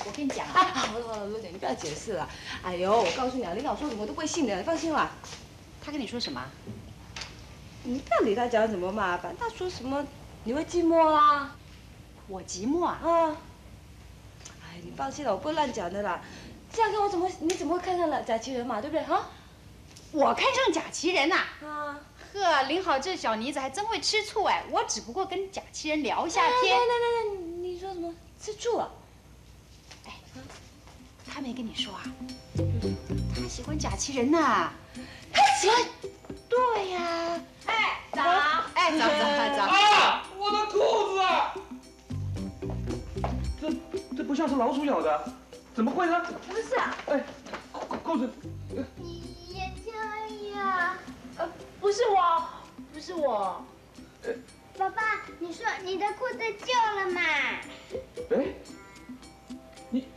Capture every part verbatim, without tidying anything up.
我跟你讲啊， 啊，好了好了，罗姐，你不要解释了。哎呦，我告诉你啊，领导说什么我都不会信的，你放心啦。 他跟你说什么？ 你不要理他讲什么嘛，反正他说什么你会寂寞啦。 我寂寞啊？ 啊。哎，你放心了，我不会乱讲的啦。这样看我怎么你怎么会看上了贾其人嘛，对不对哈？ 我看上贾其人呐。 啊。 呵，林好这小妮子还真会吃醋哎！我只不过跟贾其人聊一下天。 来来来来，你说什么吃醋啊？ 哎，他没跟你说啊？他喜欢贾其人呐。 他喜欢？ 对呀。 哎，早。 哎，早早早。 啊！我的裤子啊！这这不像是老鼠咬的，怎么会呢？ 不是啊。 哎，裤裤子。 也这样。呃，不是我，不是我。 爸爸，你说你的裤子旧了嘛？ 哎，你，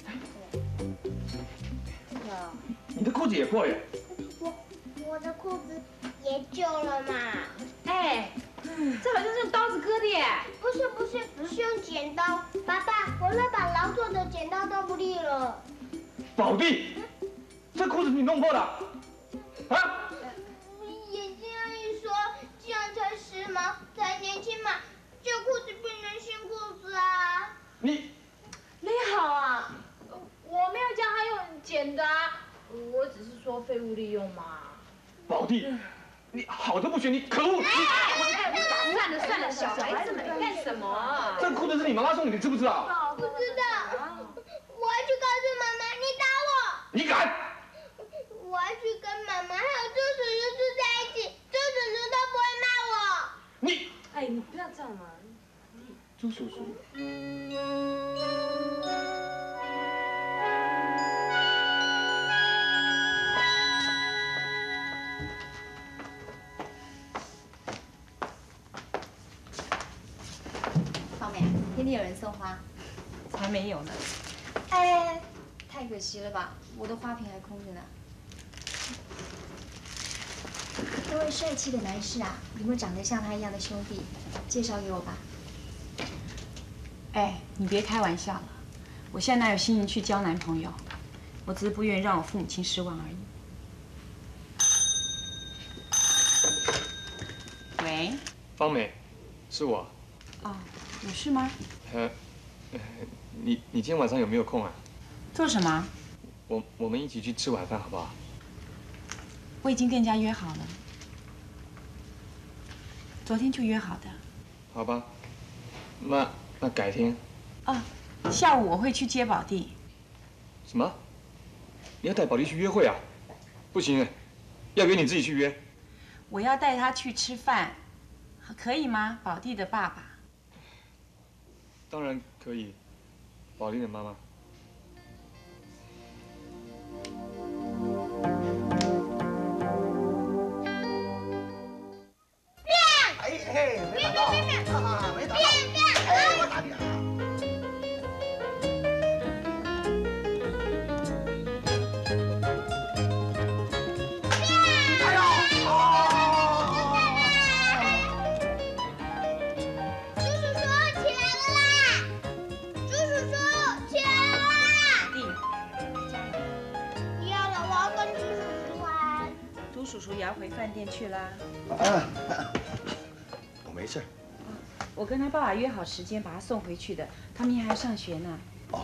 你的裤子也破耶？ 我我的裤子也旧了嘛？ 哎，这好像是用刀子割的耶。 不是不是，是用剪刀。爸爸，我那把劳作的剪刀都不利了。 宝弟，这裤子你弄破的？啊？ 也这样一说，这样才时髦，才年轻嘛。旧裤子变成新裤子啊。 你， 你好啊，我没有叫他用剪的啊，我只是说废物利用嘛。 宝弟，你好的不学，你可恶！ 哎，算了算了，小孩子们干什么？ 这裤子是你妈妈送你，你知不知道？ 不知道，我要去告诉妈妈，你打我。 你敢？ 我要去跟妈妈还有周叔叔住在一起，周叔叔都不会骂我。 你， 哎，你不要这样嘛。 周叔叔。 方美，天天有人送花？ 才没有呢。 哎，太可惜了吧，我的花瓶还空着呢。那位帅气的男士啊，有没有长得像他一样的兄弟？介绍给我吧。 哎，你别开玩笑了，我现在哪有心情去交男朋友？我只是不愿意让我父母亲失望而已。喂， 方美，是我。 哦，有事吗？ 呃，你你今天晚上有没有空啊？ 做什么？ 我我们一起去吃晚饭好不好？ 我已经跟人家约好了，昨天就约好的。 好吧，那那改天。 啊，下午我会去接宝弟。 什么？你要带宝弟去约会啊？不行，要约你自己去约。 我要带他去吃饭，可以吗？宝弟的爸爸。 当然可以，宝弟的妈妈。 哎嘿，没打到，啊，没打到，哎，我打你啊！哎呦， 猪叔叔起来了啦！猪叔叔起来了啦！不要了，我要跟猪叔叔玩。 猪叔叔也要回饭店去啦。 啊，我没事。 我跟他爸爸约好时间，把他送回去的。他明天还要上学呢。 哦，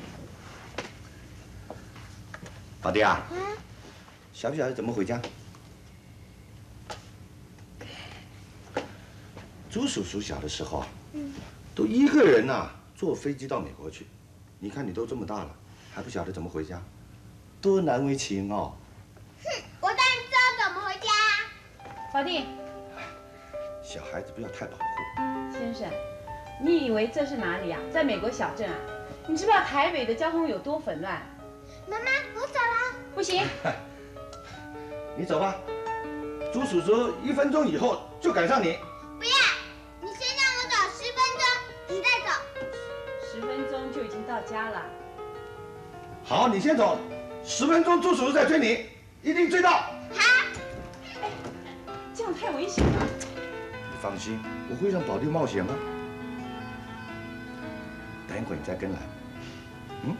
宝弟啊， 嗯， 晓不晓得怎么回家？朱叔叔小的时候啊，都一个人呐、坐飞机到美国去。你看你都这么大了，还不晓得怎么回家，多难为情哦。 哼，我当然知道怎么回家。 宝弟， 小孩子不要太保护。 先生，你以为这是哪里啊？在美国小镇啊？你知不知道台北的交通有多纷乱？ 妈妈，我走了。 不行， 你走吧，朱叔叔一分钟以后就赶上你。 不要，你先让我走十分钟，你再走。 十分钟就已经到家了。 好，你先走，十分钟朱叔叔在追你，一定追到。 好。 这样太危险了。 你放心，我会让宝弟冒险吗？等一会儿你再跟来。 嗯。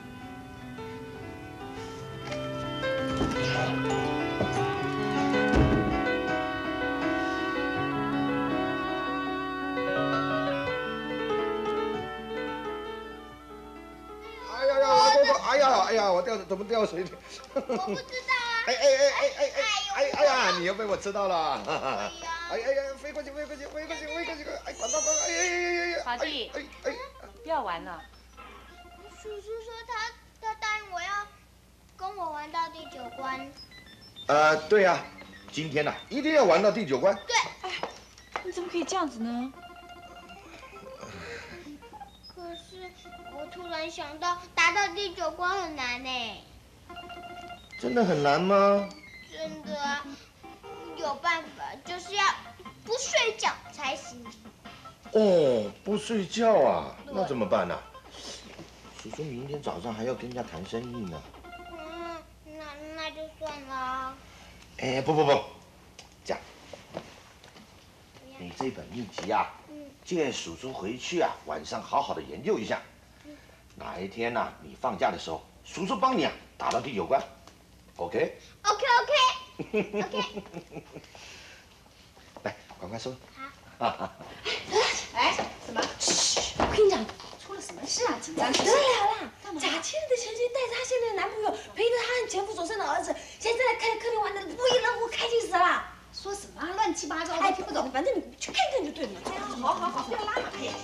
哎呀呀，我我哎呀哎呀，我掉怎么掉水里？ 我不知道啊。 哎哎哎哎哎哎哎哎呀，你又被我吃到了！哎呀呀，飞过去飞过去飞过去飞过去！哎，滚到滚！哎哎哎哎！ 法弟， 哎哎， 不要玩了。 叔叔说他他答应我要跟我玩到第九关。 呃，对呀，今天呢一定要玩到第九关。 对。 哎，你怎么可以这样子呢？ 可是我突然想到，达到第九关很难呢。 真的很难吗？ 真的啊，有办法，就是要不睡觉才行。 哦，不睡觉啊？那怎么办呢？叔叔明天早上还要跟人家谈生意呢。 嗯，那那就算了。 哎，不不不，这样，你这本秘籍啊，借叔叔回去啊，晚上好好的研究一下。哪一天呢、啊，你放假的时候，叔叔帮你啊打到第九关 ，OK？OK OK OK。 来，快快收。 好。 哎，什么？嘘，我跟你讲，出了什么事啊？紧张得了啦！ 贾千的前妻带着她现在的男朋友，陪着她和前夫所生的儿子，现在在客客厅玩的不亦乐乎，开心死了。 说什么乱七八糟的， 哎， 听不懂。 反正你去看看就对了嘛。哎呀，好好好，不要拉嘛。哎呀。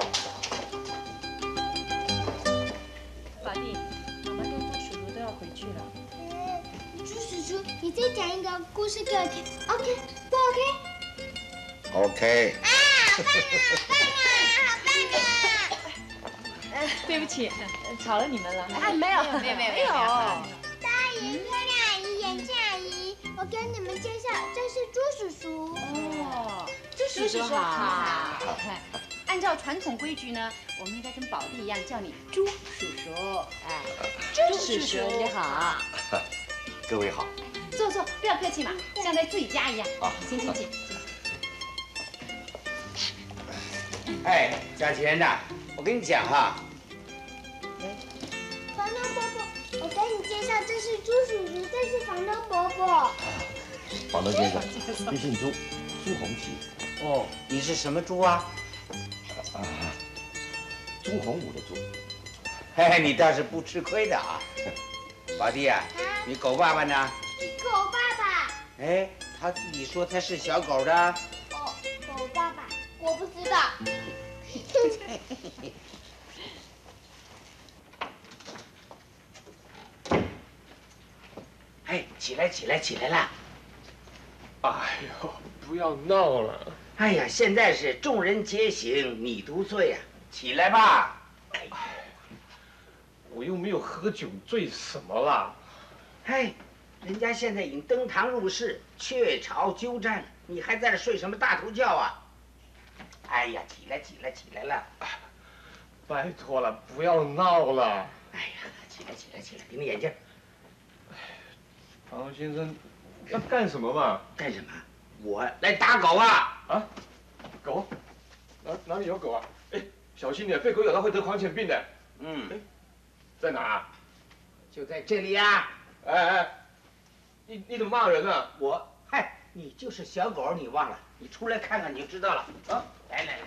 法弟，妈妈跟猪叔叔都要回去了。 嗯，猪叔叔，你再讲一个故事给我听 ，OK 不 OK？ OK。 啊，好棒啊，好棒啊，好棒啊！ 哎，对不起，吵了你们了。 哎，没有， 没有，没有， 没有。 大阿姨、漂亮阿姨、眼镜阿姨，我给你们介绍，这是猪叔叔。 哦， 猪叔叔好。 好。按照传统规矩呢，我们应该跟宝弟一样叫你猪叔叔。哎，猪叔叔你好。 各位好。 坐坐，不要客气嘛，像在自己家一样。 好， 请请请。 哎，贾钱呐，我跟你讲哈， 房东伯伯，我给你介绍，这是猪叔叔，这是房东伯伯。 房东先生，你姓朱，朱红旗。 哦，你是什么猪啊？ 啊，朱洪武的朱。 嘿嘿，你倒是不吃亏的啊。宝弟啊，你狗爸爸呢？ 狗爸爸。 哎，他自己说他是小狗的。 哦，狗爸爸，我不知道。 哎，起来起来起来啦！ 哎呦，不要闹了！ 哎呀，现在是众人皆醒你独醉呀、啊，起来吧！哎， 我又没有喝酒醉什么啦？ 哎，人家现在已经登堂入室，雀巢鸠占，你还在这睡什么大头觉啊？哎呀，起来起来起来了！ 拜托了，不要闹了！ 哎呀，起来起来起来，给你眼镜。 房东先生，要干什么嘛？ 干什么？我来打狗啊！ 啊？狗？哪哪里有狗啊？哎，小心点，被狗咬到会得狂犬病的。 嗯， 哎，在哪？ 就在这里啊！ 哎哎，你你怎么骂人呢？ 我，嗨，你就是小狗，你忘了？你出来看看你就知道了。啊，来来来。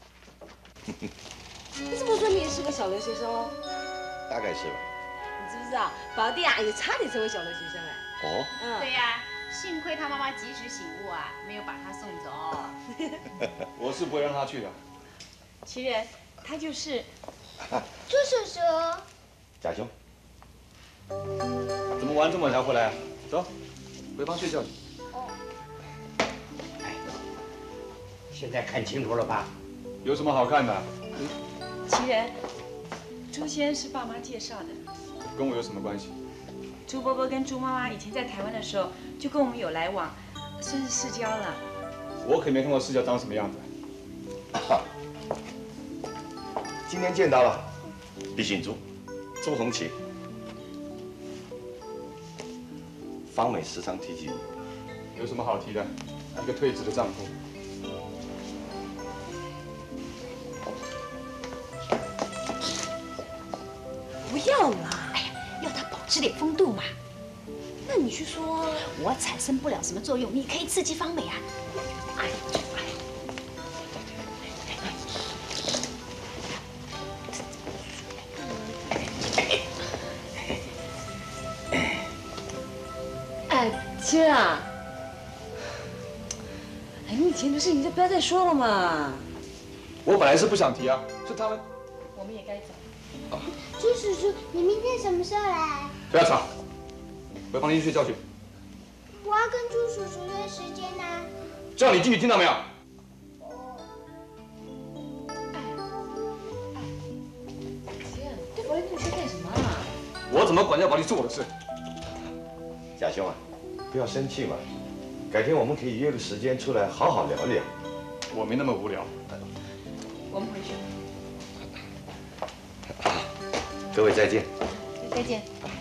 你怎么说你也是个小留学生哦？ 大概是吧。 你知不知道，宝弟啊也差点成为小留学生哎。 哦。 嗯。 对呀、啊，幸亏他妈妈及时醒悟啊，没有把他送走。 我是不会让他去的。 奇人，他就是。 猪叔叔。 贾兄。 怎么玩这么晚才回来啊？走，回房睡觉去。 哎，现在看清楚了吧？ 有什么好看的？ 奇人，朱先生是爸妈介绍的。 跟我有什么关系？ 朱伯伯跟朱妈妈以前在台湾的时候就跟我们有来往，算是世交了。 我可没看过世交长什么样子。 今天见到了，必姓朱，朱红旗。方美时常提起你。 有什么好提的？一个退职的丈夫。 不要要啦！ 哎呀，要他保持点风度嘛。 那你去说啊。 我产生不了什么作用，你可以刺激芳美啊。哎， 哎，亲啊！哎，你以前的事情就不要再说了嘛。 我本来是不想提啊，是他们。 我们也该走。 朱叔叔，你明天什么时候来？ 不要吵，回房间去睡觉去。 我要跟朱叔叔约时间呢、啊。 叫你进去，听到没有？ 姐，对保利那么说干什么啊？ 我怎么管教保利是我的事。 贾兄啊，不要生气嘛，改天我们可以约个时间出来好好聊聊。 我没那么无聊。 我们回去。 各位再见。 再见。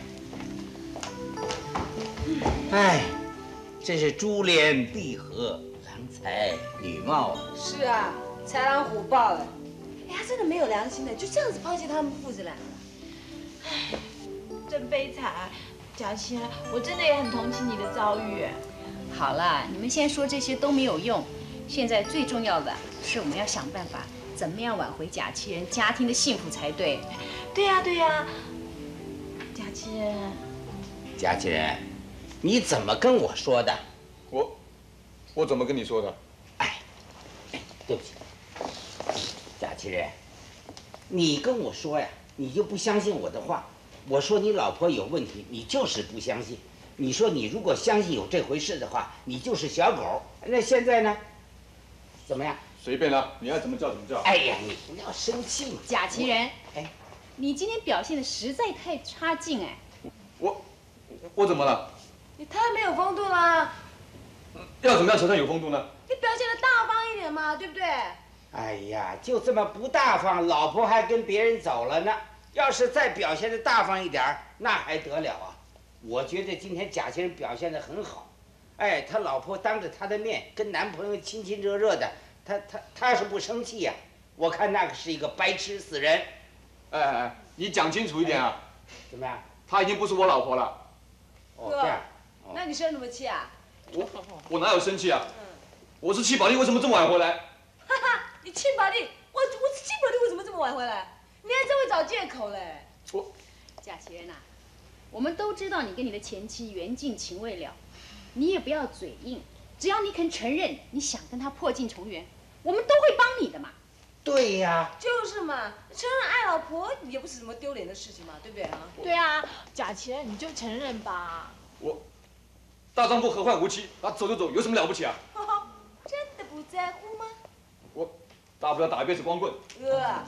哎，真是珠联璧合，郎才女貌啊！ 是啊，豺狼虎豹了。哎，他真的没有良心的，就这样子抛弃他们父子俩了。 唉，真悲惨。贾千，我真的也很同情你的遭遇。 好了，你们现在说这些都没有用，现在最重要的是我们要想办法，怎么样挽回贾七人家庭的幸福才对。 对呀、啊、对呀、啊，贾七人， 贾七人，你怎么跟我说的？ 我，我怎么跟你说的？ 哎，对不起，贾七人，你跟我说呀，你就不相信我的话。我说你老婆有问题，你就是不相信。你说你如果相信有这回事的话，你就是小狗。那现在呢？怎么样？ 随便啦，你爱怎么叫怎么叫。 哎呀，你不要生气嘛。 贾其人， 哎， 你今天表现的实在太差劲哎。 我，我怎么了？ 你太没有风度啦！ 要怎么样才算有风度呢？ 你表现的大方一点嘛，对不对？ 哎呀，就这么不大方，老婆还跟别人走了呢。要是再表现的大方一点，那还得了啊！我觉得今天贾先生表现的很好，哎，他老婆当着他的面跟男朋友亲亲热热的，他他他要是不生气呀、啊，我看那个是一个白痴死人。 哎哎哎，你讲清楚一点啊！ 怎么样？ 她已经不是我老婆了。 哦，这样。 哦、那你生什么气啊？ 我我哪有生气啊？嗯、我是气宝莉为什么这么晚回来。 哈哈，你气宝莉？我我是气宝莉为什么这么晚回来？你还真会找借口嘞！ 我， 贾其人呐，我们都知道你跟你的前妻缘尽情未了，你也不要嘴硬，只要你肯承认你想跟他破镜重圆，我们都会帮你的嘛。 对呀， 就是嘛，承认爱老婆也不是什么丢脸的事情嘛，对不对啊？ 对啊，贾其人你就承认吧。 我，大丈夫何患无妻？啊，走就走，有什么了不起啊？ 真的不在乎吗？ 我，大不了打一辈子光棍。 呃。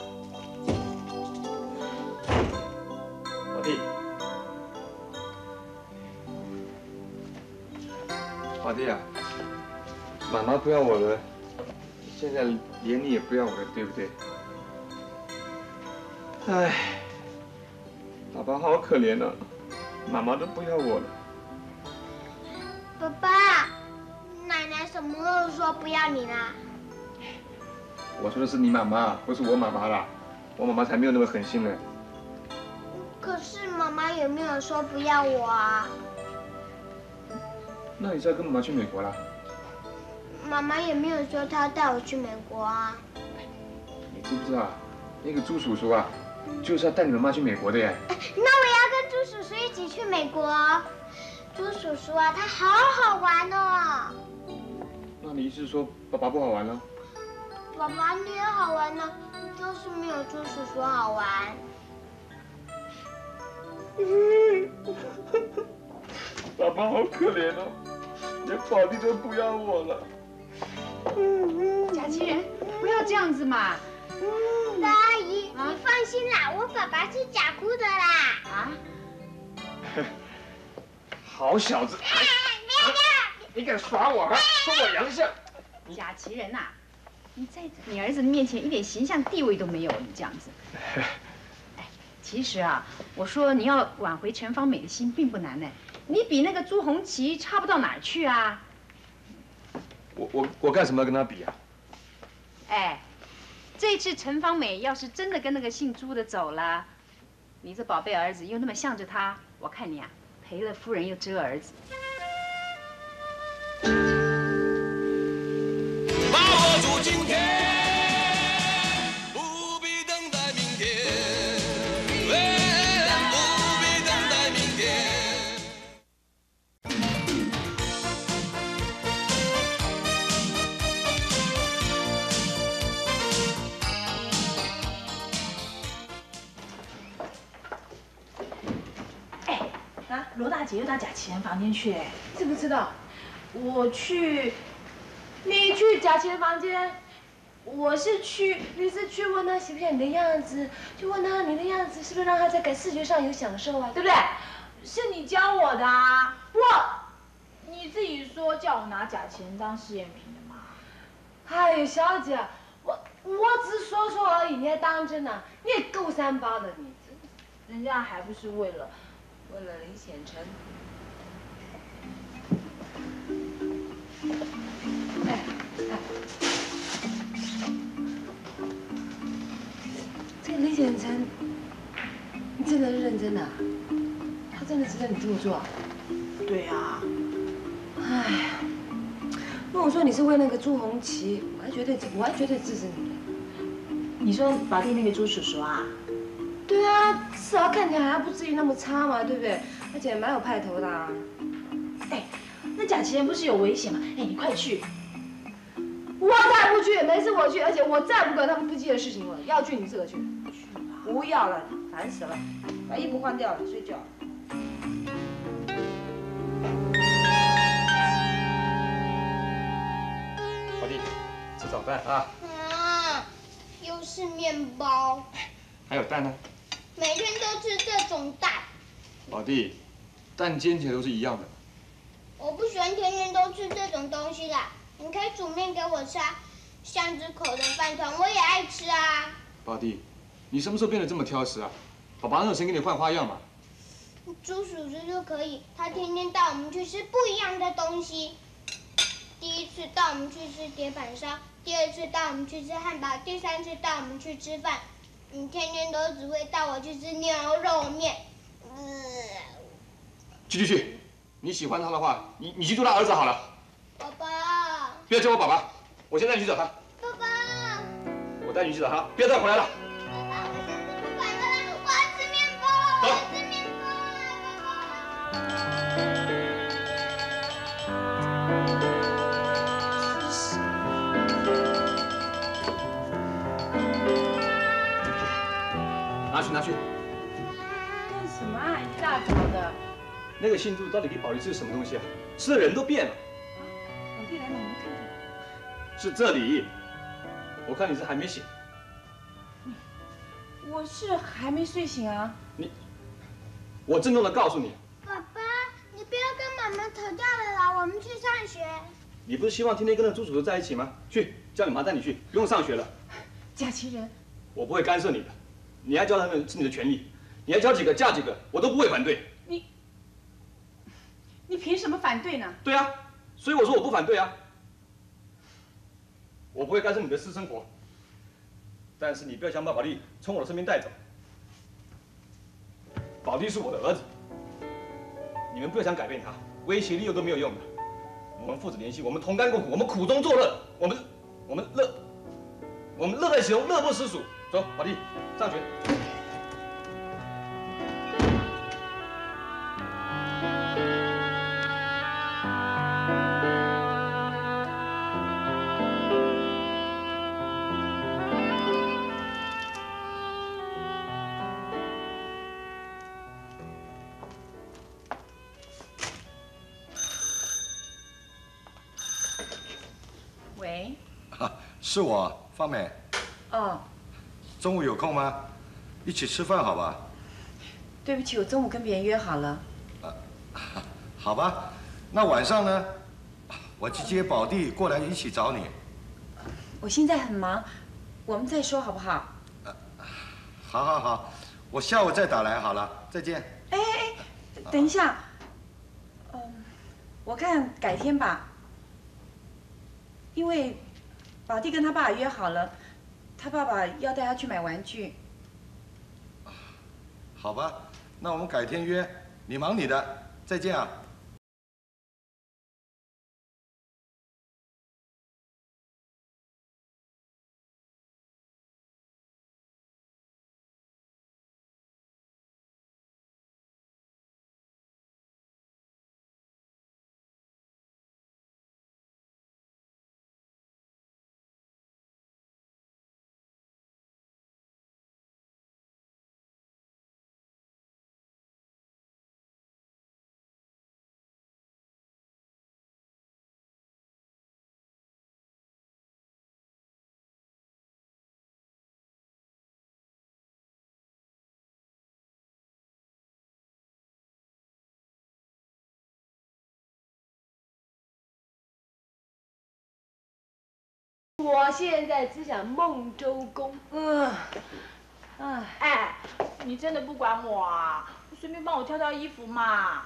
老弟，老弟啊，妈妈不要我了，现在连你也不要我了，对不对？唉，爸爸好可怜啊，妈妈都不要我了。 爸爸，奶奶什么时候说不要你啦？ 我说的是你妈妈，不是我妈妈啦，我妈妈才没有那么狠心呢。 可是妈妈也没有说不要我啊。 那你是要跟妈妈去美国啦？ 妈妈也没有说她要带我去美国啊。 你知不知道，那个朱叔叔啊，就是要带你妈妈去美国的耶。 那我要跟朱叔叔一起去美国。朱叔叔啊，他好好玩哦。 那你意思是说爸爸不好玩了？ 爸爸你也好玩呢，就是没有朱叔叔好玩。 爸爸好可怜哦，连宝莉都不要我了。 贾其人，不要这样子嘛。 大阿姨，啊、你放心啦，我爸爸是假哭的啦。 啊？ 好小子！ 哎，不要这样！ 你敢耍我吗？说我洋相？ 贾其人呐、啊，你在你儿子面前一点形象地位都没有，你这样子。哎，其实啊，我说你要挽回陈芳美的心并不难呢，你比那个朱红旗差不到哪儿去啊。 我我我干什么要跟他比啊？ 哎，这次陈芳美要是真的跟那个姓朱的走了， 你这宝贝儿子又那么向着他，我看你啊，赔了夫人又折儿子。 把握住今天，不必等待明天，不必等待明天。 罗大姐又到贾其人房间去，哎，知不知道？我去，你去贾其人房间，我是去，你是去问他喜不喜欢你的样子，去问他你的样子是不是让他在感视觉上有享受啊，对不对？是你教我的啊，我，你自己说叫我拿贾其人当试验品的嘛。哎呦，小姐，我我只是说说而已，你还当真啊？你也够三八的，你这，人家还不是为了。为了李显成，哎哎，这个李显成，你真的是认真的、啊？他真的值得你这么做、啊？对啊。哎呀，如果说你是为那个朱红旗，我还绝对我还绝对支持你的。你说保定那个朱叔叔啊？对啊，至少看起来还不至于那么差嘛，对不对？而且蛮有派头的啊。哎，那贾其人不是有危险吗？哎，你快去！我再不去，没事我去，而且我再不管他们夫妻的事情了。要去你自个去。去吧。不要了，烦死了！把衣服换掉了，睡觉。 老弟，吃早饭啊。 啊，又是面包。 还有蛋呢。 每天都吃这种蛋。 老弟，蛋煎起来都是一样的。 我不喜欢天天都吃这种东西啦。你可以煮面给我吃啊，巷子口的饭团我也爱吃啊。 老弟，你什么时候变得这么挑食啊？爸爸那有钱给你换花样嘛？ 朱叔叔就可以，他天天带我们去吃不一样的东西。第一次带我们去吃铁板烧，第二次带我们去吃汉堡，第三次带我们去吃饭。你天天都只会带我去吃牛肉面。呃、 去去去，你喜欢他的话，你你去做他儿子好了。 爸爸。 不要叫我爸爸，我现在去找他。 爸爸。 我带你去找他，不要再回来了。 爸爸，我现在不管了，我要吃面包，我要吃面包啊，爸爸。拿去拿去。 干什么啊？一大早的。 那个信柱到底给宝玉是什么东西啊？吃的人都变了。 老弟来了，我们看看。 是这里。我看你是还没醒。 我是还没睡醒啊。 你，我郑重的告诉你。 爸爸，你不要跟妈妈吵架了啦，我们去上学。 你不是希望天天跟那朱叔叔在一起吗？去，叫你妈带你去，不用上学了。 贾其人， 我不会干涉你的，你爱教他们是你的权利，你爱教几个嫁几个，我都不会反对。 你，你凭什么反对呢？ 对啊，所以我说我不反对啊。我不会干涉你的私生活，但是你不要将把宝莉从我的身边带走。宝莉是我的儿子，你们不要想改变他，威胁利诱都没有用的。我们父子联系，我们同甘共苦，我们苦中作乐，我们我们乐，我们乐在其中，乐不思蜀。走，宝莉，上学。 喂。 啊，是我，芳美。 哦。 中午有空吗？一起吃饭好吧？ 对不起，我中午跟别人约好了。 啊，好吧，那晚上呢？我去接宝弟过来一起找你。 我现在很忙，我们再说好不好？ 啊，好好好，我下午再打来好了，再见。 哎哎哎，等一下，嗯，我看改天吧，因为宝弟跟他爸爸约好了，他爸爸要带他去买玩具。 好吧，那我们改天约，你忙你的，再见啊。 我现在只想孟周公。嗯， 哎哎，你真的不管我啊？随便帮我挑挑衣服嘛。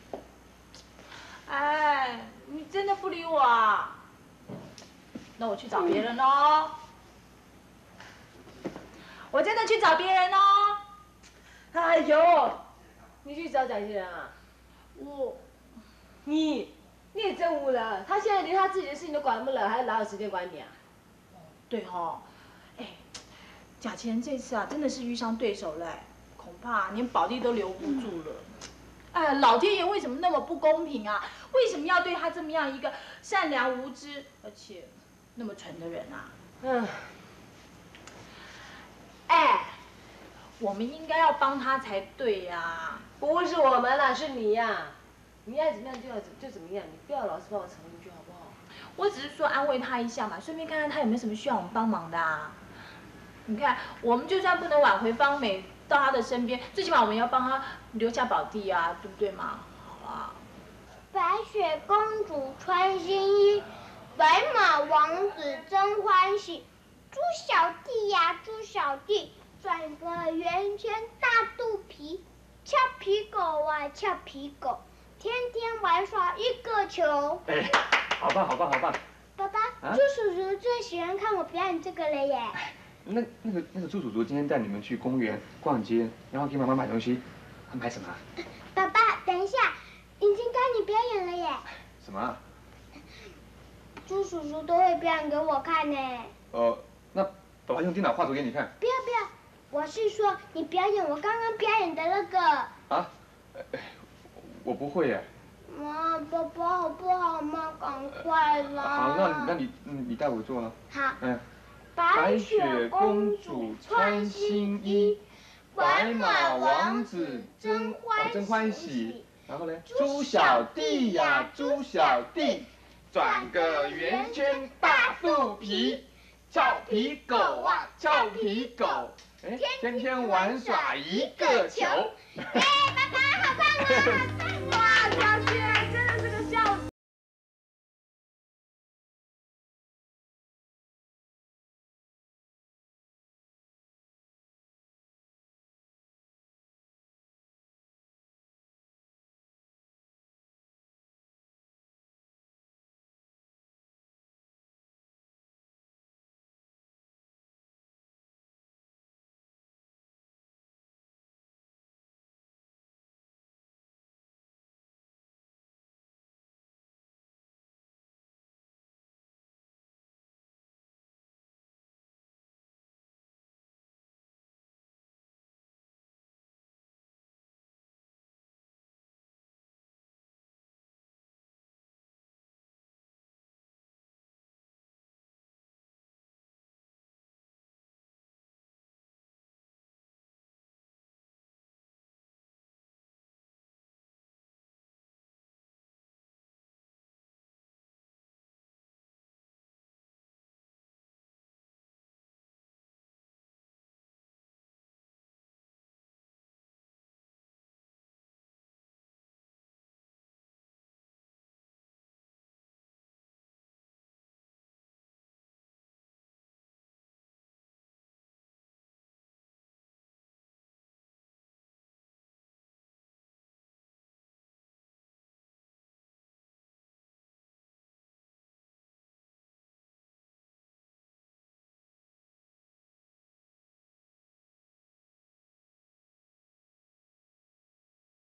哎，你真的不理我啊？那我去找别人喽。我真的去找别人喽。 哎呦，你去找蒋先生啊？ 我， 你，你也真无能。他现在连他自己的事情都管不了，还哪有时间管你啊？ 对哈，哎，贾乾人这次啊，真的是遇上对手了，恐怕连宝弟都留不住了。哎，老天爷为什么那么不公平啊？为什么要对他这么样一个善良无知而且那么蠢的人啊？ 嗯， 哎，我们应该要帮他才对呀、啊。 不是我们啦，是你呀、啊。你爱怎么样就要怎就怎么样，你不要老是帮我逞一句好不好？ 我只是说安慰他一下嘛，顺便看看他有没有什么需要我们帮忙的啊。你看，我们就算不能挽回芳美到他的身边，最起码我们要帮他留下宝弟啊，对不对嘛？好啊。 白雪公主穿新衣，白马王子真欢喜。猪小弟呀，猪小弟，转个圆圈大肚皮，俏皮狗啊，俏皮狗，天天玩耍一个球。 哎，好棒，好棒，好棒！ 爸爸， 啊、 猪叔叔最喜欢看我表演这个了耶。 那那个那个猪叔叔今天带你们去公园逛街，然后给妈妈买东西，他买什么、啊？ 爸爸，等一下，已经该你表演了耶。 什么、啊？ 猪叔叔都会表演给我看呢。 哦，那爸爸用电脑画图给你看。 不要不要，我是说你表演我刚刚表演的那个。 啊？我不会耶。 妈，爸爸好不好嘛？赶快啦！ 好，那那你你带我做啊。 好。 嗯。 白雪公主穿新衣，白马王子真欢真欢喜。然后呢？猪小弟呀，猪小弟，转个圆圈大肚皮，俏皮狗啊，俏皮狗，哎，天天玩耍一个球。 哎，爸爸好棒啊！哇，小雪真的是个孝子。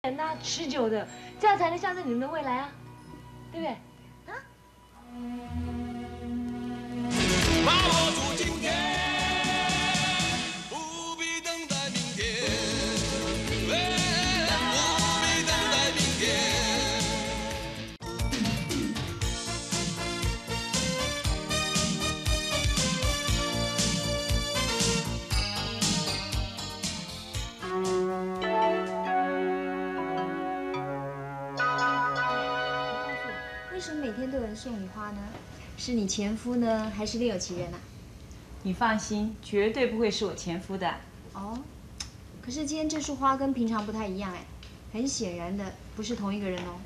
那持久的，这样才能象征你们的未来啊，对不对？啊？ 把握住今天，不必等待明天，不必等待明天。 为什么每天都有人送你花呢？是你前夫呢，还是另有其人啊？ 你放心，绝对不会是我前夫的。 哦，可是今天这束花跟平常不太一样哎，很显然的不是同一个人哦。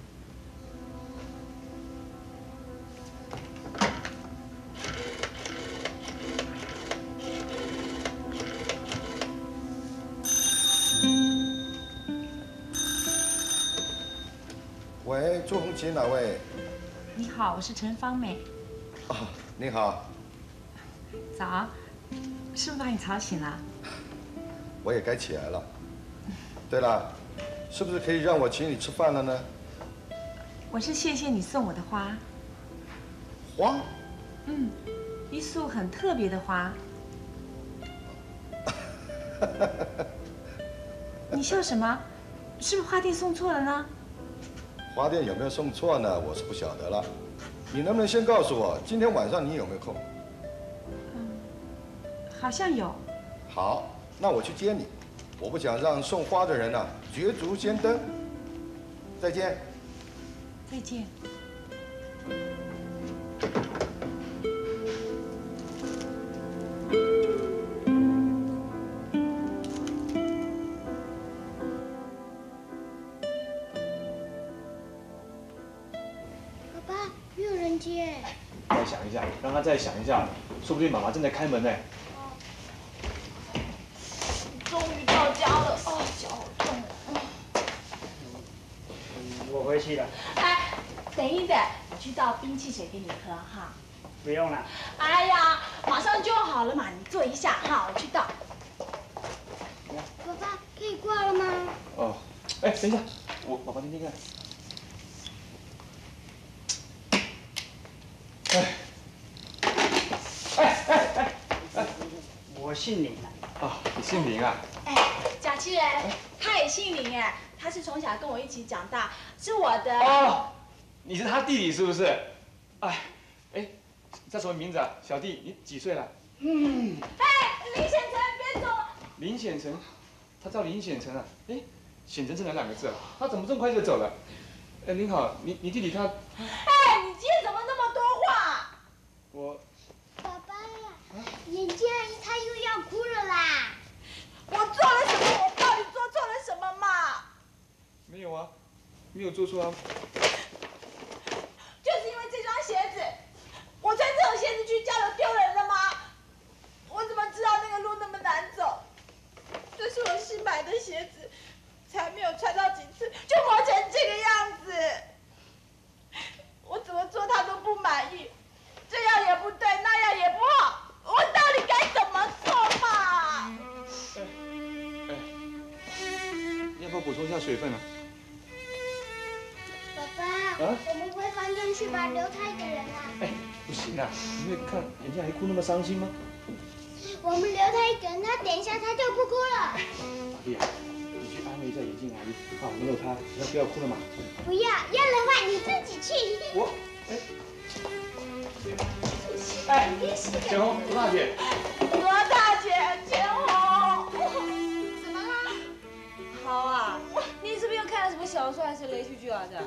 喂，朱红琴哪位？ 你好，我是陈芳美。 哦，你好。 早，是不是把你吵醒了？ 我也该起来了。对了，是不是可以让我请你吃饭了呢？ 我是谢谢你送我的花。 花？ 嗯，一束很特别的花。你笑什么？是不是花店送错了呢？ 花店有没有送错呢？我是不晓得了。你能不能先告诉我，今天晚上你有没有空？ 嗯，好像有。 好，那我去接你。我不想让送花的人呢、啊、捷足先登。再见。 再见。 再想一下，让他再想一下，说不定妈妈正在开门呢。 终于到家了，哦，脚好痛。 我回去了。 哎，等一等，我去倒冰汽水给你喝哈。 不用了。 哎呀，马上就好了嘛，你坐一下哈，我去倒。 爸爸，可以挂了吗？ 哦，哎，等一下，我爸爸听听看。哎，哎哎哎哎， 我姓林。 啊，你姓林啊？ 哎，贾其人，他也姓林哎，他是从小跟我一起长大，是我的。 哦，你是他弟弟是不是？哎，哎，叫什么名字啊？小弟，你几岁了？ 嗯。哎，林显成，别走！ 林显成，他叫林显成啊？哎，显成是哪两个字啊？他怎么这么快就走了？哎，您好，你你弟弟他…… 哎，你今天怎么那么多话？ 我。 爸爸，眼镜阿姨她又要哭了啦！ 我做了什么？我到底做错了什么嘛？ 没有啊，没有做错啊。 就是因为这双鞋子，我穿这种鞋子去交流丢人了吗？我怎么知道那个路那么难走？这是我新买的鞋子，才没有穿到几次就磨成这个样子。我怎么做他都不满意，这样也不对，那样也不好，我到底该怎么做嘛？ 哎哎，你要不要补充一下水分啊？ 爸爸，啊、我们回房间去吧，留他一个人啊。 哎，不行啊，你会看人家还哭那么伤心吗？ 我们留他一个人，他等一下他就不哭了。 玛丽啊，你去安慰一下眼镜阿姨，好，没有她，要不要哭了嘛？ 不要，要的话你自己去。 我，哎。哎，钱红，罗大姐。 罗大姐，钱红， 怎么啦？好啊，你是不是又看了什么小说还是连续剧啊？这。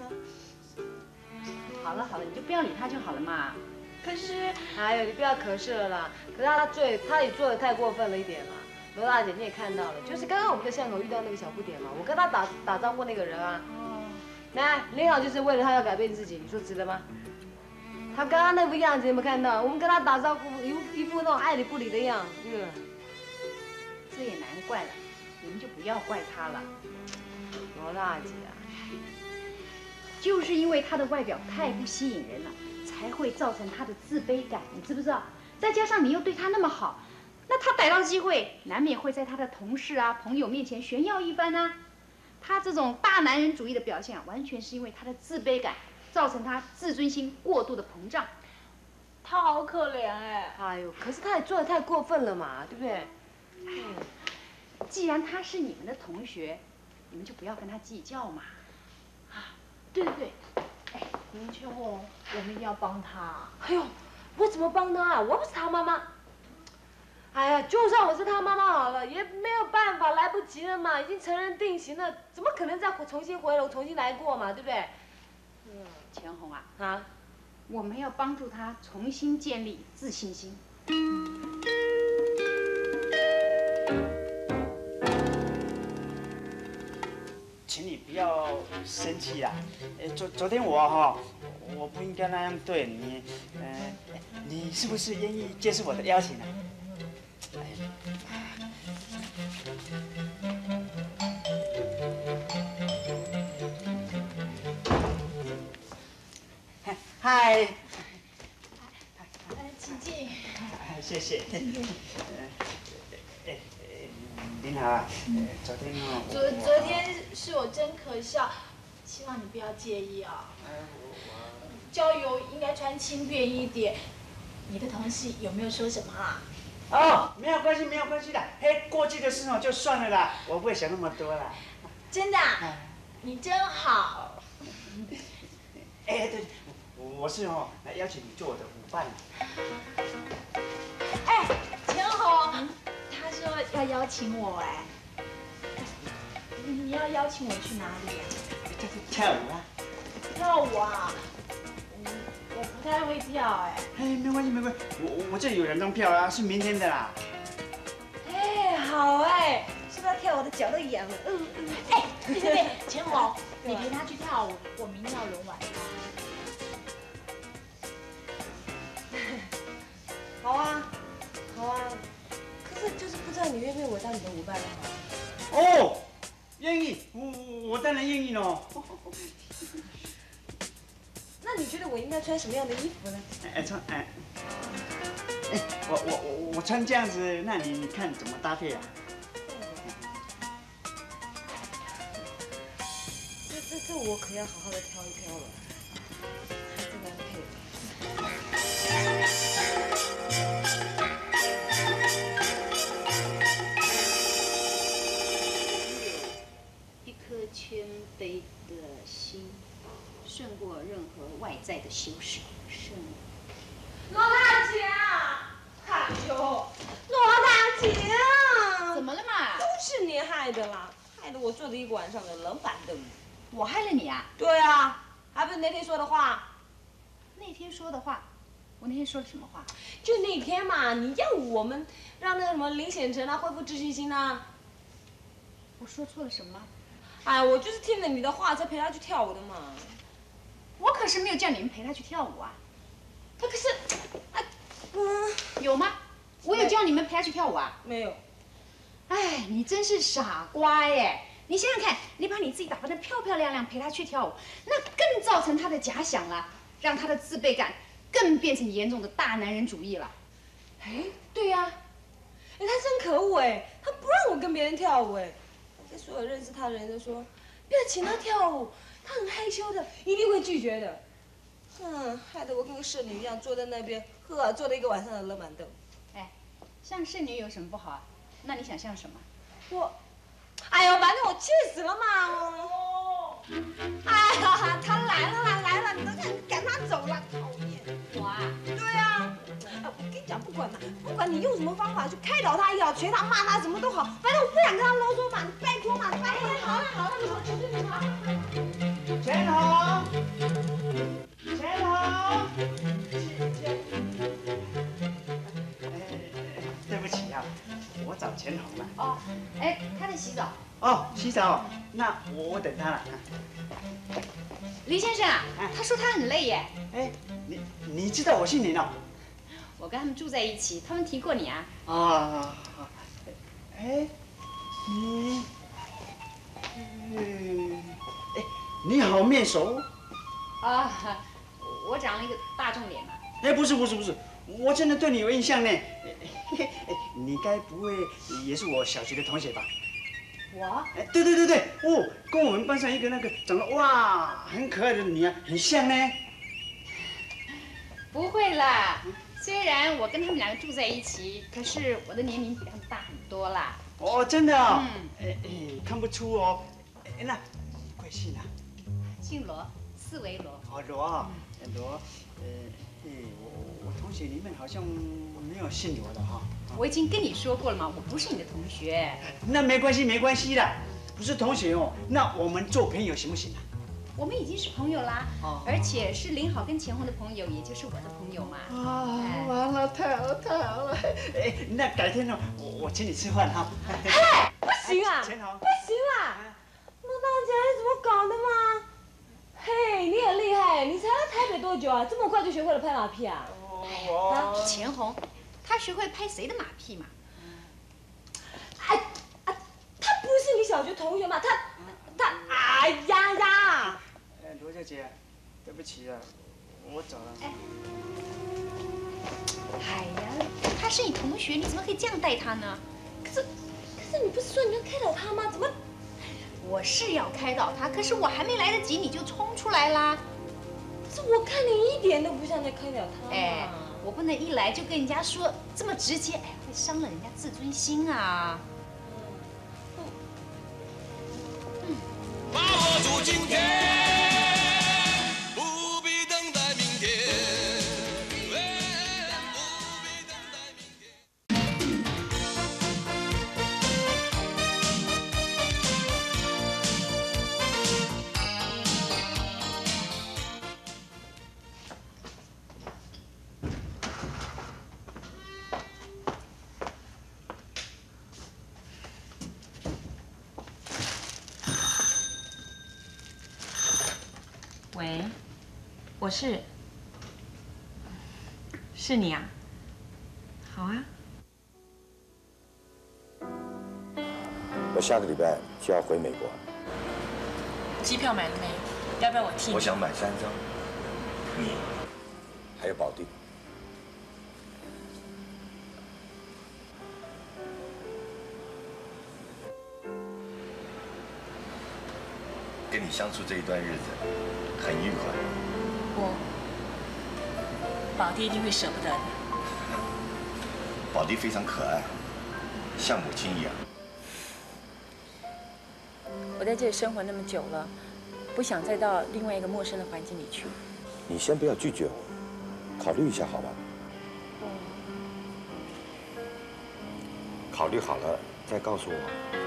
好了好了，你就不要理他就好了嘛。 可是，哎呦，你不要可是了啦。可是他最，他也做的太过分了一点了。罗大姐，你也看到了，就是刚刚我们在巷口遇到那个小不点嘛，我跟他打打招呼那个人啊。哦。来，林好就是为了他要改变自己，你说值得吗？他刚刚那副样子有没有看到？我们跟他打招呼，一副一副那种爱理不理的样子，这个。 这也难怪了，你们就不要怪他了。 罗大姐啊， 就是因为他的外表太不吸引人了，才会造成他的自卑感，你知不知道？再加上你又对他那么好，那他逮到机会，难免会在他的同事啊、朋友面前炫耀一番啊。 他这种大男人主义的表现啊，完全是因为他的自卑感，造成他自尊心过度的膨胀。 他好可怜哎。 哎呦，可是他也做的太过分了嘛，对不对？ 嗯，既然他是你们的同学，你们就不要跟他计较嘛。 啊，对对对，哎，明秋哦，我们一定要帮他。 哎呦，我怎么帮他啊？我不是他妈妈。哎呀，就算我是他妈妈好了，也没有办法，来不及了嘛，已经成人定型了，怎么可能再重新回笼、重新来过嘛，对不对？ 嗯，钱红啊， 啊， 我们要帮助他重新建立自信心。 请你不要生气啦。呃，昨昨天我哈，我不应该那样对你。呃，你是不是愿意接受我的邀请呢？嗨。 来，请进。 谢谢。哎，您好啊。昨天哦。 昨昨天是我真可笑，希望你不要介意啊。郊游应该穿轻便一点。你的同事有没有说什么啊？ 哦，没有关系，没有关系的。嘿，过去的事哦就算了啦，我不会想那么多啦。 真的、啊？你真好。 哎，对，我是哦来邀请你做我的舞伴。 哎，钱红，他说要邀请我哎。你要邀请我去哪里啊？ 跳舞啊。 跳舞啊？我不太会跳哎。 哎，没关系没关系，我我这里有两张票啊，是明天的啦。 哎，好哎，是不是跳我的脚都痒了？嗯嗯。 哎，对对对，钱红，你陪他去跳舞，我明天要轮晚班。 好啊，好啊，可是就是不知道你愿不愿意我当你的舞伴了哈。 哦，愿意，我我当然愿意喽。 那你觉得我应该穿什么样的衣服呢？ 哎，穿哎，哎，我我我我穿这样子，那你你看怎么搭配啊？ 这这这我可要好好的挑一挑了，还真难配。 一颗谦卑的心，胜过任何外在的修饰。胜。 罗大姐啊！哎呦，罗大姐啊！ 怎么了嘛？ 都是你害的啦，害得我坐了一个晚上的冷板凳。 我害了你啊？ 对啊，还不是那天说的话。 那天说的话，我那天说了什么话？ 就那天嘛，你要我们让那个什么林显成啊恢复自信心啊。 我说错了什么？ 哎，我就是听了你的话才陪他去跳舞的嘛。 我可是没有叫你们陪他去跳舞啊。 他可是，啊， 嗯，有吗？我有叫你们陪他去跳舞啊？ 没有。 哎，你真是傻瓜耶！你想想看，你把你自己打扮得漂漂亮亮，陪他去跳舞，那更造成他的假想了，让他的自卑感更变成严重的大男人主义了。 哎，对呀、啊，哎，他真可恶哎，他不让我跟别人跳舞哎，这所有认识他的人都说，不要请他跳舞，他很害羞的，一定会拒绝的。嗯，害得我跟个剩女一样坐在那边，呵，坐了一个晚上的冷板凳。 哎，像剩女有什么不好啊？那你想像什么？ 我，哎呦，反正我气死了嘛！哦，哎呀，他来了啦，来了，你都赶赶他走了，讨厌！ 我啊？ 对呀、啊，哎，我跟你讲，不管嘛，不管你用什么方法去开导他也好，捶他、骂他，什么都好，反正我不想跟他啰嗦嘛，你拜托嘛，拜托。好了好了，你好，你好，你好。 钱红，钱红，钱，对不起啊，我找钱红了。 哦，哎，他在洗澡。 哦，洗澡，那我我等他了。 黎先生啊，他说他很累耶。 哎，你你知道我姓林哦？ 我跟他们住在一起，他们提过你啊。 啊，哎，你，嗯，哎，你好面熟。 啊，我长了一个大众脸嘛。 哎，不是不是不是，我真的对你有印象呢。你该不会也是我小学的同学吧？ 我？ 哎，对对对对，哦，跟我们班上一个那个长得哇很可爱的女啊，很像呢。 不会啦，虽然我跟他们两个住在一起，可是我的年龄比他们大很多啦。 哦，真的啊、哦？ 嗯。 哎哎，看不出哦。哎，那贵姓啊？ 姓罗，四维罗。 哦，罗啊，罗，呃，哎，我我同学里面好像没有姓罗的哈。 我已经跟你说过了嘛，我不是你的同学。 那没关系，没关系的，不是同学哦。那我们做朋友行不行啊？ 我们已经是朋友啦，哦、而且是林好跟钱红的朋友，也就是我的朋友嘛。 啊，哎、完了，太好了，太好了！哎，那改天呢，我我请你吃饭哈。 嘿，不行啊， 钱红， 不行啦！罗大姐，你怎么搞的嘛？嘿，你很厉害，你才来台北多久啊？这么快就学会了拍马屁啊？ 哦，啊，钱红。他学会拍谁的马屁嘛？ 哎啊，他不是你小学同学吗？他他哎呀呀！ 哎，罗小姐，对不起啊，我走了。 哎，哎呀，他是你同学，你怎么可以这样待他呢？ 可是可是你不是说你要开导他吗？怎么？ 我是要开导他，可是我还没来得及，你就冲出来啦。 可是我看你一点都不像在开导他。 哎。我不能一来就跟人家说这么直接，哎，会伤了人家自尊心啊！ 把握住今天，不必等待明天。 喂，我是，是你啊？好啊。 我下个礼拜就要回美国。 机票买了没？要不要我替你？ 我想买三张，你还有宝弟。跟你相处这一段日子很愉快。 我，宝弟一定会舍不得的。 宝弟非常可爱，像母亲一样。 我在这里生活那么久了，不想再到另外一个陌生的环境里去。 你先不要拒绝我，考虑一下好吧？考虑好了再告诉我。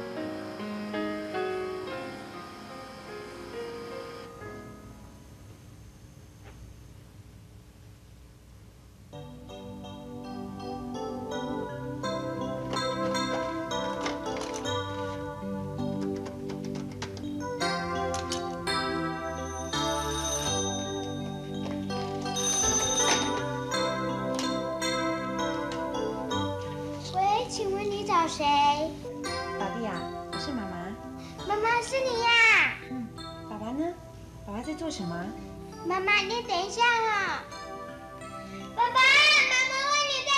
谁？ 宝弟啊，我是妈妈。 妈妈是你呀？ 嗯。爸爸呢？爸爸在做什么？ 妈妈，你等一下哈。爸爸，妈妈问你在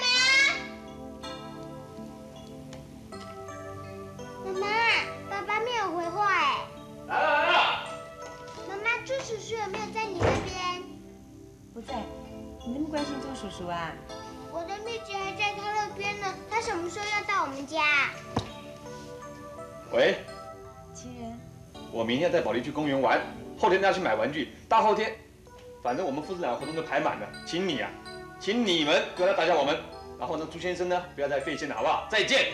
做什么？妈妈，爸爸没有回话哎。 来了来了。 妈妈，猪叔叔有没有在你那边？ 不在。你那么关心猪叔叔啊？ 我的蜜姐还在他那边呢，他什么时候要到我们家？ 喂， 亲人， 我明天带宝莉去公园玩，后天要去买玩具，大后天，反正我们父子俩活动都排满了，请你啊，请你们不要来打搅我们，然后呢，朱先生呢，不要再费心了，好不好？再见。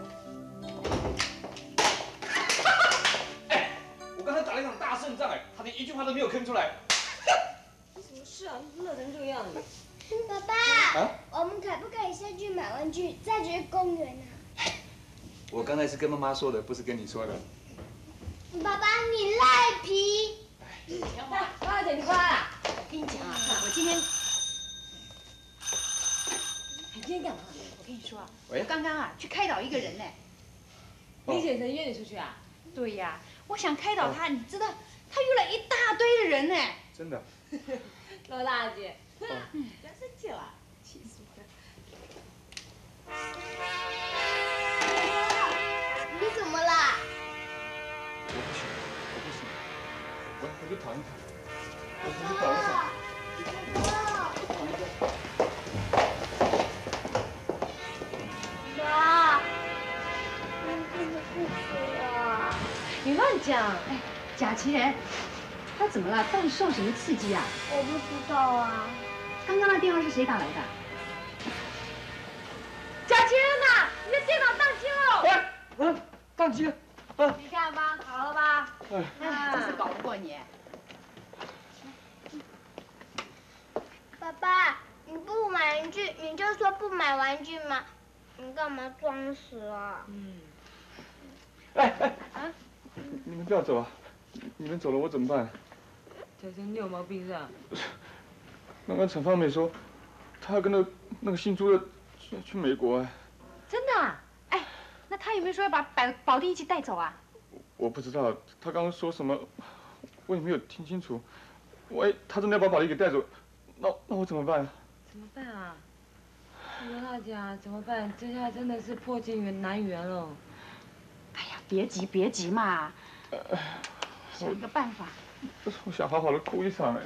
哎，我刚才打了一场大胜仗，哎，他连一句话都没有吭出来。 什么事啊？乐成这个样子。 爸爸，啊、我们可不可以先去买玩具，再去公园呢？ 我刚才是跟妈妈说的，不是跟你说的。 爸爸，你赖皮！ 小花，花姐，你过来啦！ 我跟你讲啊，我今天， 你今天干嘛？ 我跟你说啊，我刚刚啊去开导一个人呢。 李姐曾约你出去啊？ 对呀，我想开导他，你知道，他约了一大堆的人呢。 真的。 罗大姐。嗯，不要生气了，气死我了！ 你怎么啦？ 躺一躺，我回去躺一躺。 爸，你真的不死啊？ 你乱讲！哎，贾其人，他怎么了？到底受什么刺激啊？ 我不知道啊。 刚刚那电话是谁打来的？ 贾其人呐，你的电脑宕机了！ 哎，嗯，宕机了。啊， 你看吧，好了吧？ 哎， 哎，真是搞不过你。 爸爸，你不买玩具，你就说不买玩具嘛，你干嘛装死啊？ 嗯。 哎哎，啊，你们不要走啊！你们走了我怎么办？ 小陈，你有毛病是吧？ 刚刚陈芳美说，她要跟那那个姓朱的去去美国哎。 真的啊？哎，那他有没有说要把宝宝弟一起带走啊？ 我不知道，他刚刚说什么，我也没有听清楚。万一他真的要把宝弟给带走，那那我怎么办？ 怎么办啊？罗大姐啊，怎么办？这下真的是破镜圆难圆了。 哎呀，别急别急嘛，想一个办法。 我想好好的哭一场哎。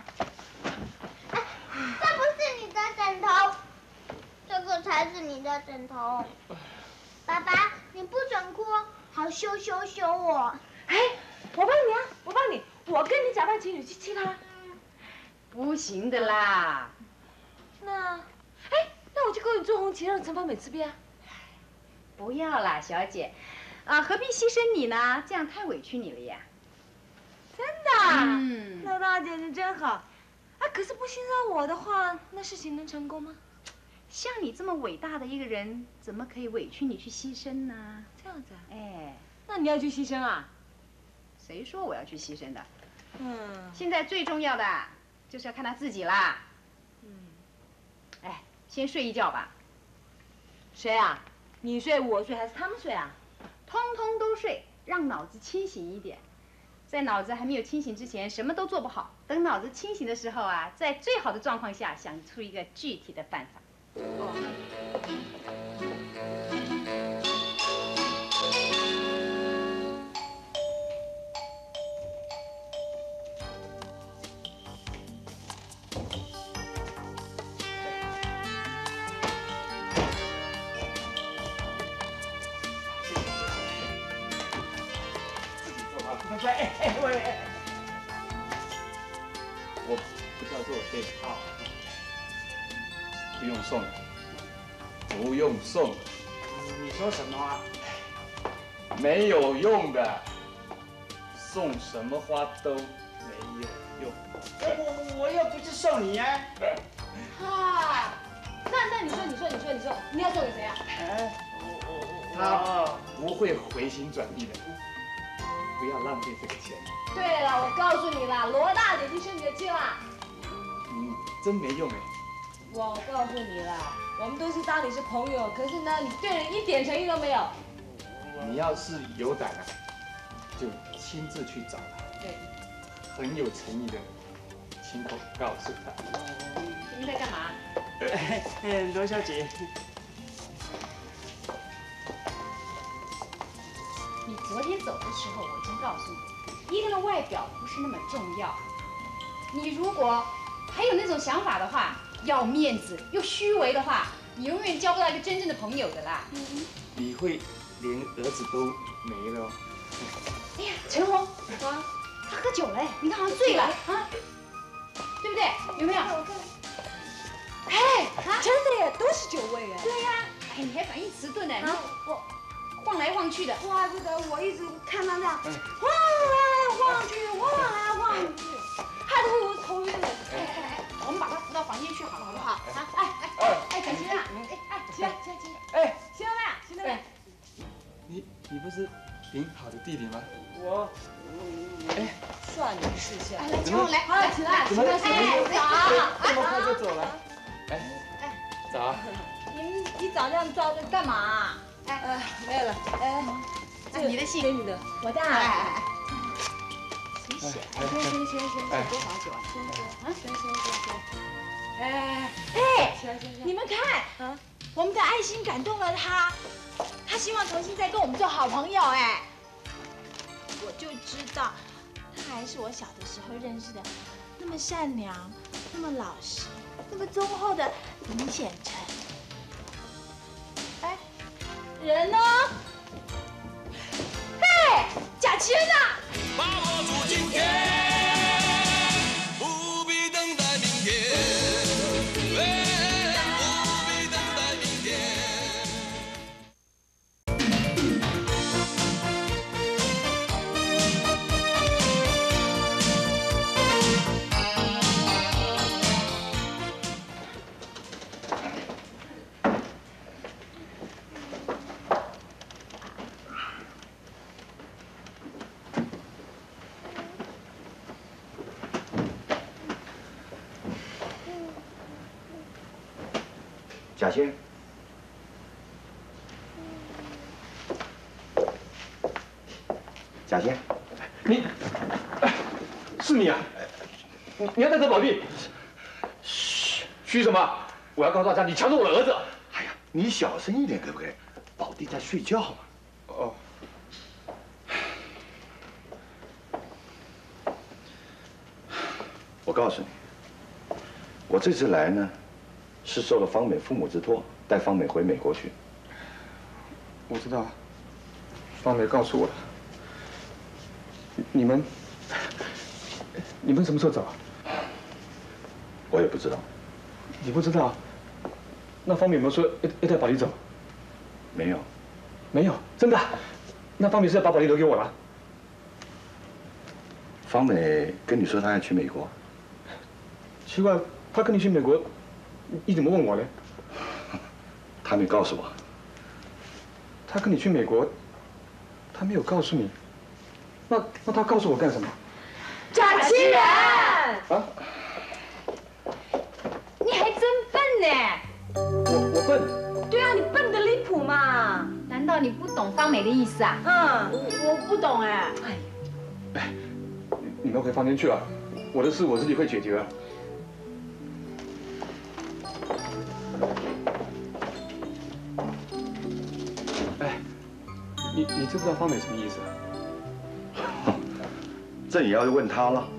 这不是你的枕头，这个才是你的枕头。爸爸，你不准哭，好羞羞羞我。 哎，我帮你啊，我帮你，我跟你假扮情侣去气他。 不行的啦。 那，哎，那我就勾引朱红旗，让陈芳美吃瘪啊。 不要啦，小姐，啊，何必牺牲你呢？这样太委屈你了呀。 真的？ 嗯， 老大姐你真好。啊，可是不欣赏我的话，那事情能成功吗？ 像你这么伟大的一个人，怎么可以委屈你去牺牲呢？ 这样子啊？ 哎， 那你要去牺牲啊？ 谁说我要去牺牲的？ 嗯。 现在最重要的就是要看他自己啦。 嗯。 哎，先睡一觉吧。 谁啊？你睡，我睡，还是他们睡啊？ 通通都睡，让脑子清醒一点。在脑子还没有清醒之前，什么都做不好。等脑子清醒的时候啊，在最好的状况下，想出一个具体的办法。哦。 快哎哎喂！我不叫做对号，不用送，不用送。 你说什么啊？ 没有用的，送什么花都没有用。 我我又不是送你呀。 哈，那那你说你说你说你说你要送给谁啊？ 哎，我我我他不会回心转意的。不要浪费这个钱。 对了，我告诉你啦，罗大姐已经生你的气啦。 嗯，真没用哎。 我告诉你啦，我们都是当你是朋友，可是呢，你对人一点诚意都没有。 你要是有胆啊，就亲自去找他。 对。 很有诚意的，亲口告诉他。 你在干嘛？ 哎，罗小姐。 你昨天走的时候，我已经告诉你，一个人外表不是那么重要。你如果还有那种想法的话，要面子又虚伪的话，你永远交不到一个真正的朋友的啦。 嗯、你会连儿子都没了。 哎呀，陈红，啊，他喝酒了，你看好像醉了啊，对不对？有没有？哎，啊， 真的耶，都是酒味哎。 对呀，哎，你还反应迟钝呢，你我。晃来晃去的， 怪不得我一直看他这样晃来晃去，晃来晃去，害得我头晕了。 哎哎哎，我们把他扶到房间去好了，好不好？啊，哎哎哎，小琴啊，哎哎，起来起来起来， 哎， 起来了，起来了。 你你不是顶好的弟弟吗？ 我， 哎，算你识相。 来，陈红来， 来起来， 怎么哎，早， 这么快就走了？哎哎，早。 你你早这样抓着干嘛？ 哎，没有了。哎， 这你的信给你的， 我的。 哎哎哎，谁写？ 行行行行行， 多少酒啊？ 行行啊，行行行行。 哎哎， 行行行， 你们看，啊，我们的爱心感动了他，他希望重新再跟我们做好朋友。哎，我就知道， 他还是我小的时候认识的那么善良、那么老实、那么忠厚的林显成。哎，人呢？嘿，贾千啊！ 把握住今天，不必等待明天，不必等待明天。 贾先，贾先， 你，是你啊？你你要带走宝弟？嘘，嘘什么？我要告诉大家，你抢走我的儿子！ 哎呀，你小声一点可不可以？宝弟在睡觉嘛。 哦。 我告诉你，我这次来呢，是受了方美父母之托，带方美回美国去。 我知道，方美告诉我了。你们，你们什么时候走啊？ 我也不知道。 你不知道？那方美有没有说要要带宝莉走？ 没有。 没有，真的？那方美是要把宝莉留给我了？ 方美跟你说她要去美国。 奇怪，她跟你去美国，你怎么问我呢？ 她没告诉我。 她跟你去美国，她没有告诉你。那那她告诉我干什么？ 贾清然！ 啊？ 你还真笨呢！ 我我笨？ 对啊，你笨得离谱嘛！ 难道你不懂方美的意思啊？ 嗯， 我不懂哎。 哎，你们回房间去啊，我的事我自己会解决。哎，你你知不知道方美什么意思啊？ 这也要问她了。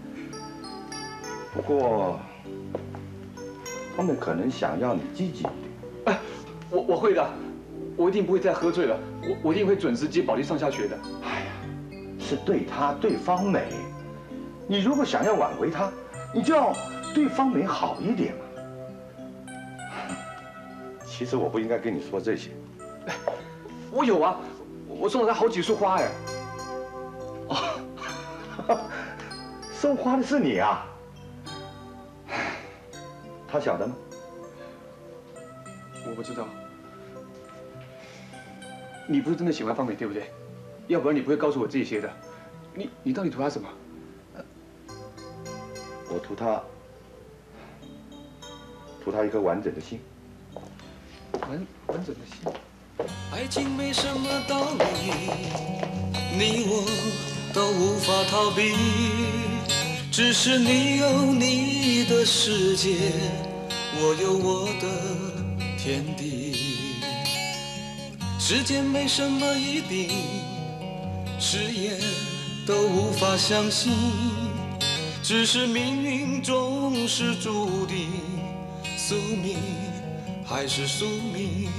不过，方美可能想要你积极一点。 哎，我我会的，我一定不会再喝醉了。我我一定会准时接宝莉上下学的。 哎呀，是对她对方美。你如果想要挽回她，你就要对方美好一点嘛。其实我不应该跟你说这些。 哎，我有啊，我送了她好几束花哎。 哦，送花的是你啊？他晓得吗？ 我不知道。你不是真的喜欢方美对不对？要不然你不会告诉我这些的。你你到底图她什么？ 我图她，图她一颗完整的心。 完完整的心。 爱情没什么道理，你我都无法逃避，只是你有你的世界，我有我的天地。时间没什么一定，誓言都无法相信，只是命运总是注定，宿命还是宿命。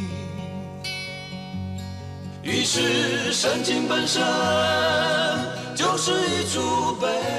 于是深情本身就是一出悲